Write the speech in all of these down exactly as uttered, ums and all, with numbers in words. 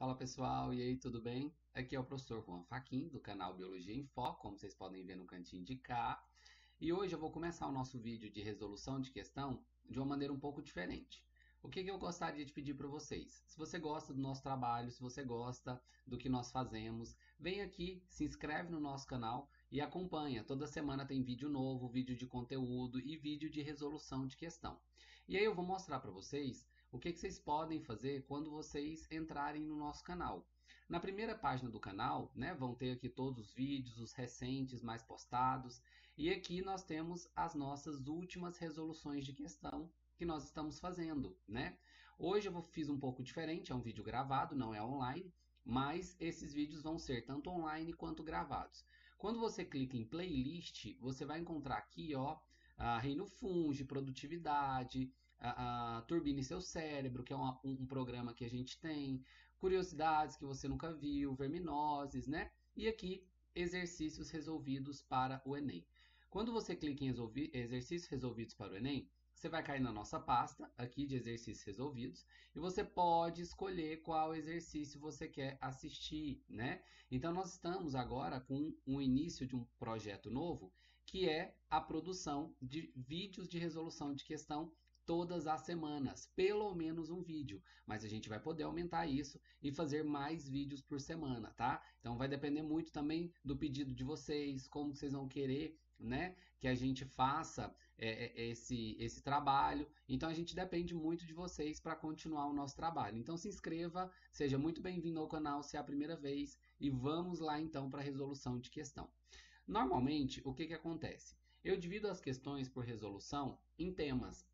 Fala pessoal, e aí, tudo bem? Aqui é o professor Juan Fachin, do canal Biologia em Foco, como vocês podem ver no cantinho de cá. E hoje eu vou começar o nosso vídeo de resolução de questão de uma maneira um pouco diferente. O que que eu gostaria de pedir para vocês? Se você gosta do nosso trabalho, se você gosta do que nós fazemos, vem aqui, se inscreve no nosso canal e acompanha. Toda semana tem vídeo novo, vídeo de conteúdo e vídeo de resolução de questão. E aí eu vou mostrar para vocês o que que vocês podem fazer quando vocês entrarem no nosso canal. Na primeira página do canal, né, vão ter aqui todos os vídeos, os recentes, mais postados. E aqui nós temos as nossas últimas resoluções de questão que nós estamos fazendo, né? Hoje eu fiz um pouco diferente, é um vídeo gravado, não é online, mas esses vídeos vão ser tanto online quanto gravados. Quando você clica em playlist, você vai encontrar aqui, ó, a Reino Fungi, produtividade, a, a Turbine Seu Cérebro, que é uma, um, um programa que a gente tem, curiosidades que você nunca viu, verminoses, né? E aqui, exercícios resolvidos para o Enem. Quando você clica em exercícios resolvidos para o Enem, você vai cair na nossa pasta aqui de exercícios resolvidos e você pode escolher qual exercício você quer assistir, né? Então nós estamos agora com o início de um projeto novo, que é a produção de vídeos de resolução de questão todas as semanas, pelo menos um vídeo, mas a gente vai poder aumentar isso e fazer mais vídeos por semana, tá? Então vai depender muito também do pedido de vocês, como vocês vão querer, né, que a gente faça é, esse, esse trabalho. Então a gente depende muito de vocês para continuar o nosso trabalho. Então se inscreva, seja muito bem-vindo ao canal se é a primeira vez e vamos lá então para a resolução de questão. Normalmente, o que que acontece? Eu divido as questões por resolução em temas.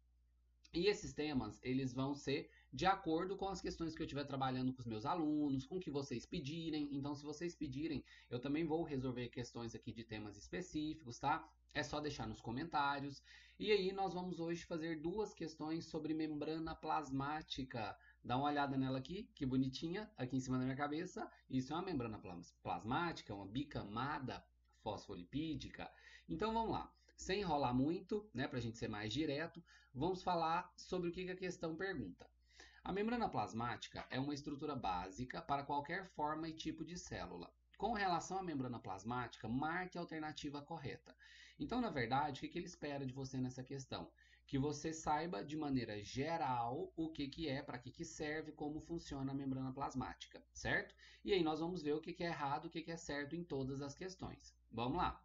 E esses temas, eles vão ser de acordo com as questões que eu estiver trabalhando com os meus alunos, com o que vocês pedirem. Então, se vocês pedirem, eu também vou resolver questões aqui de temas específicos, tá? É só deixar nos comentários. E aí, nós vamos hoje fazer duas questões sobre membrana plasmática. Dá uma olhada nela aqui, que bonitinha, aqui em cima da minha cabeça. Isso é uma membrana plasmática, uma bicamada fosfolipídica. Então, vamos lá. Sem enrolar muito, né, para a gente ser mais direto, vamos falar sobre o que a questão pergunta. A membrana plasmática é uma estrutura básica para qualquer forma e tipo de célula. Com relação à membrana plasmática, marque a alternativa correta. Então, na verdade, o que ele espera de você nessa questão? Que você saiba de maneira geral o que, que é, para que, que serve, como funciona a membrana plasmática, certo? E aí nós vamos ver o que, que é errado, o que, que é certo em todas as questões. Vamos lá.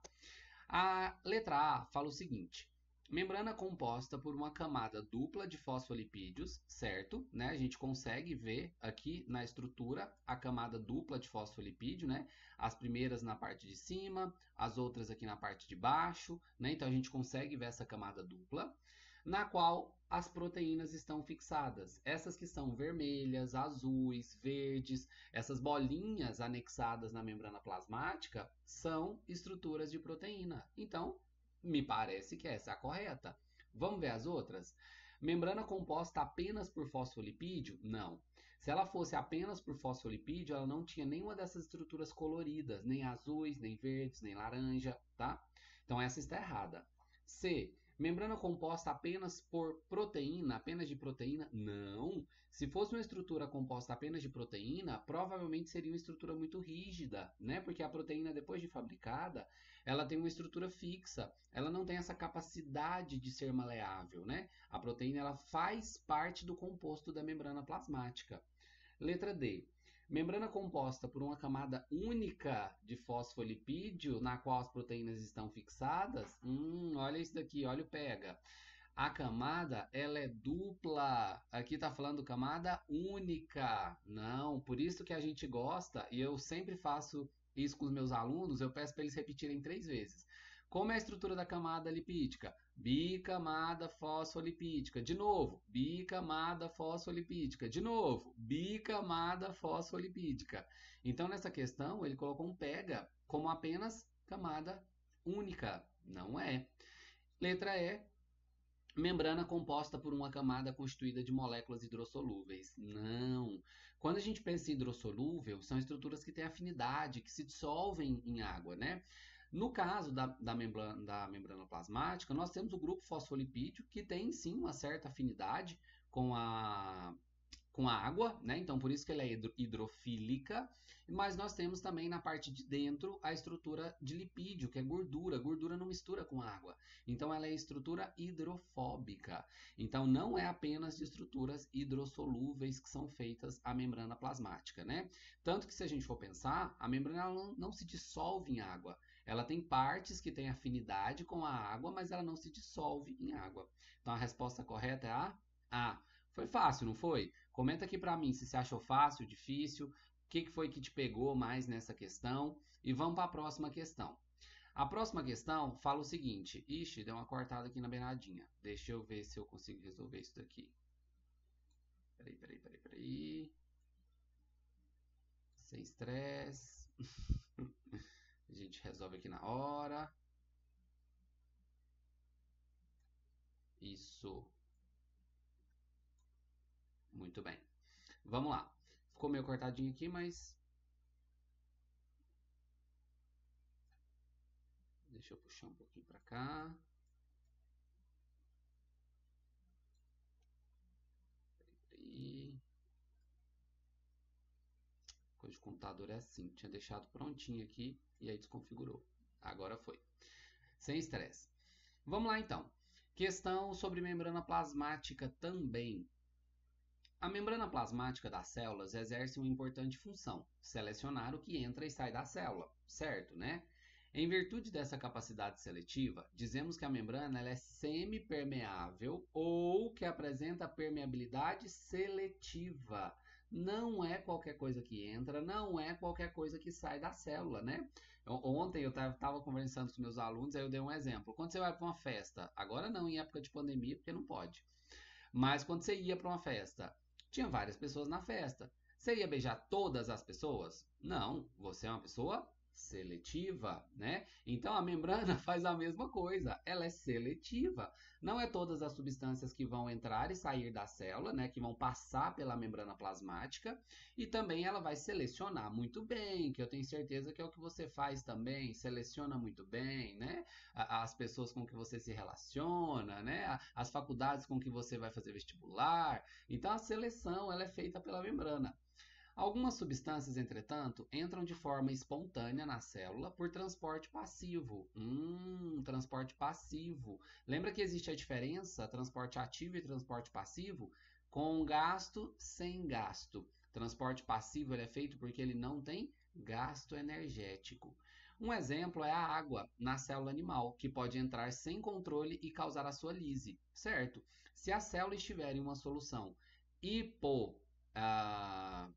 A letra A fala o seguinte: membrana composta por uma camada dupla de fosfolipídios, certo? Né? A gente consegue ver aqui na estrutura a camada dupla de fosfolipídio, né? As primeiras na parte de cima, as outras aqui na parte de baixo, né? Então a gente consegue ver essa camada dupla, na qual as proteínas estão fixadas. Essas que são vermelhas, azuis, verdes, essas bolinhas anexadas na membrana plasmática são estruturas de proteína. Então, me parece que essa é a correta. Vamos ver as outras? Membrana composta apenas por fosfolipídio? Não. Se ela fosse apenas por fosfolipídio, ela não tinha nenhuma dessas estruturas coloridas, nem azuis, nem verdes, nem laranja, tá? Então essa está errada. C. Membrana composta apenas por proteína, apenas de proteína? Não. Se fosse uma estrutura composta apenas de proteína, provavelmente seria uma estrutura muito rígida, né? Porque a proteína, depois de fabricada, ela tem uma estrutura fixa. Ela não tem essa capacidade de ser maleável, né? A proteína, ela faz parte do composto da membrana plasmática. Letra D. Membrana composta por uma camada única de fosfolipídio, na qual as proteínas estão fixadas? Hum, olha isso daqui, olha o pega. A camada, ela é dupla. Aqui está falando camada única. Não, por isso que a gente gosta, e eu sempre faço isso com os meus alunos, eu peço para eles repetirem três vezes. Como é a estrutura da camada lipídica? Bicamada fosfolipídica. De novo, bicamada fosfolipídica. De novo, bicamada fosfolipídica. Então, nessa questão, ele colocou um pega como apenas camada única. Não é. Letra E. Membrana composta por uma camada constituída de moléculas hidrossolúveis. Não. Quando a gente pensa em hidrossolúvel, são estruturas que têm afinidade, que se dissolvem em água, né? No caso da, da, membrana, da membrana plasmática, nós temos o grupo fosfolipídio, que tem sim uma certa afinidade com a, com água, né? Então por isso que ela é hidrofílica, mas nós temos também na parte de dentro a estrutura de lipídio, que é gordura. Gordura não mistura com água, então ela é estrutura hidrofóbica. Então não é apenas de estruturas hidrossolúveis que são feitas a membrana plasmática, né? Tanto que se a gente for pensar, a membrana não, não se dissolve em água. Ela tem partes que têm afinidade com a água, mas ela não se dissolve em água. Então a resposta correta é a A. Foi fácil, não foi? Comenta aqui para mim se você achou fácil, difícil, o que, que foi que te pegou mais nessa questão. E vamos para a próxima questão. A próxima questão fala o seguinte. Ixi, deu uma cortada aqui na beiradinha. Deixa eu ver se eu consigo resolver isso daqui. Peraí, peraí, peraí, peraí. Sem estresse. A gente resolve aqui na hora. Isso. Muito bem. Vamos lá. Ficou meio cortadinho aqui, mas... Deixa eu puxar um pouquinho para cá. Peraí. Coisa de computador é assim. Tinha deixado prontinho aqui e aí desconfigurou. Agora foi. Sem estresse. Vamos lá então. Questão sobre membrana plasmática também. A membrana plasmática das células exerce uma importante função, selecionar o que entra e sai da célula, certo, né? Em virtude dessa capacidade seletiva, dizemos que a membrana ela é semipermeável ou que apresenta permeabilidade seletiva. Não é qualquer coisa que entra, não é qualquer coisa que sai da célula, né? Ontem eu estava conversando com meus alunos, aí eu dei um exemplo. Quando você vai para uma festa, agora não em época de pandemia, porque não pode, mas quando você ia para uma festa, tinha várias pessoas na festa. Você ia beijar todas as pessoas? Não, você é uma pessoa seletiva, né? Então a membrana faz a mesma coisa, ela é seletiva. Não é todas as substâncias que vão entrar e sair da célula, né, que vão passar pela membrana plasmática, e também ela vai selecionar muito bem, que eu tenho certeza que é o que você faz também, seleciona muito bem, né? As pessoas com que você se relaciona, né? As faculdades com que você vai fazer vestibular. Então a seleção ela é feita pela membrana. Algumas substâncias, entretanto, entram de forma espontânea na célula por transporte passivo. Hum, transporte passivo. Lembra que existe a diferença transporte ativo e transporte passivo? Com gasto, sem gasto. Transporte passivo ele é feito porque ele não tem gasto energético. Um exemplo é a água na célula animal, que pode entrar sem controle e causar a sua lise, certo? Se a célula estiver em uma solução hipo... Ah,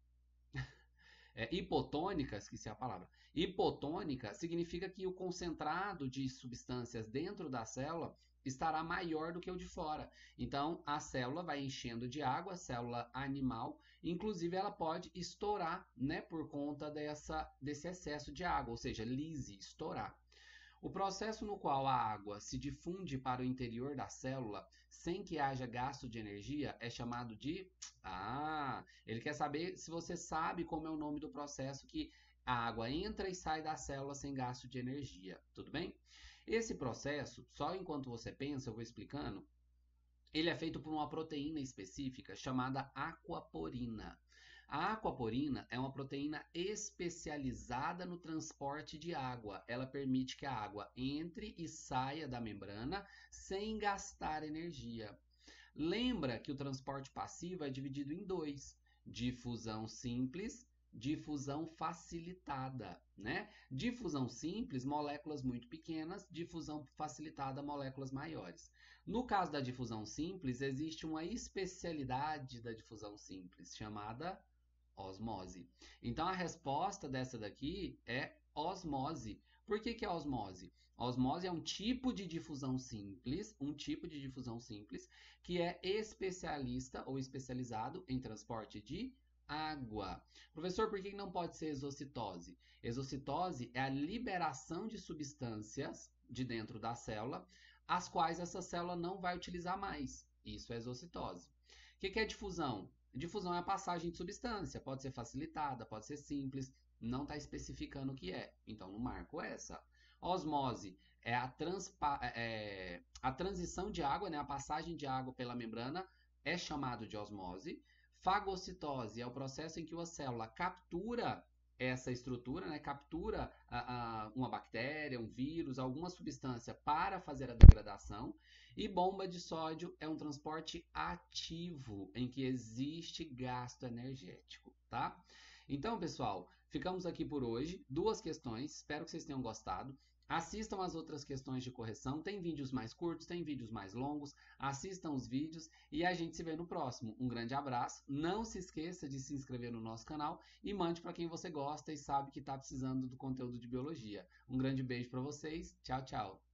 É, hipotônica, esqueci a palavra. Hipotônica significa que o concentrado de substâncias dentro da célula estará maior do que o de fora. Então, a célula vai enchendo de água, a célula animal, inclusive ela pode estourar, né, por conta dessa, desse excesso de água, ou seja, lise, estourar. O processo no qual a água se difunde para o interior da célula sem que haja gasto de energia é chamado de... Ah, ele quer saber se você sabe como é o nome do processo que a água entra e sai da célula sem gasto de energia, tudo bem? Esse processo, só enquanto você pensa, eu vou explicando, ele é feito por uma proteína específica chamada aquaporina. A aquaporina é uma proteína especializada no transporte de água. Ela permite que a água entre e saia da membrana sem gastar energia. Lembra que o transporte passivo é dividido em dois: difusão simples, difusão facilitada, né? Difusão simples, moléculas muito pequenas; difusão facilitada, moléculas maiores. No caso da difusão simples, existe uma especialidade da difusão simples, chamada osmose. Então a resposta dessa daqui é osmose. Por que que é osmose? Osmose é um tipo de difusão simples, um tipo de difusão simples que é especialista ou especializado em transporte de água. Professor, por que não pode ser exocitose? Exocitose é a liberação de substâncias de dentro da célula, as quais essa célula não vai utilizar mais. Isso é exocitose. O que é difusão? Difusão é a passagem de substância, pode ser facilitada, pode ser simples, não está especificando o que é, então não marco essa. Osmose é a, transpa é a transição de água, né? A passagem de água pela membrana é chamado de osmose. Fagocitose é o processo em que uma célula captura essa estrutura, né, captura a, a, uma bactéria, um vírus, alguma substância para fazer a degradação. E bomba de sódio é um transporte ativo, em que existe gasto energético, tá? Então, pessoal, ficamos aqui por hoje. Duas questões, espero que vocês tenham gostado. Assistam as outras questões de correção, tem vídeos mais curtos, tem vídeos mais longos, assistam os vídeos e a gente se vê no próximo. Um grande abraço, não se esqueça de se inscrever no nosso canal e mande para quem você gosta e sabe que está precisando do conteúdo de biologia. Um grande beijo para vocês, tchau, tchau!